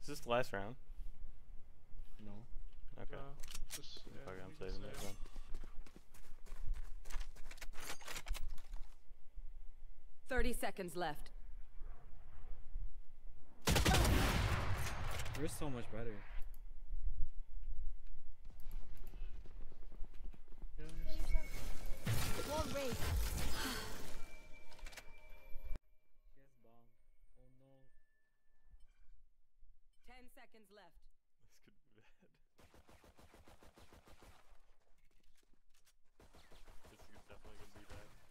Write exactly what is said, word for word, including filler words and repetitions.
Is this the last round? No. Okay. No, just, yeah, Fuck it, I'm we can saving this save. one. Thirty seconds left. We're so much better. Yeah, yes. Wall raised. Yes, bomb. Oh no. Ten seconds left. This could be bad. This is definitely gonna be bad.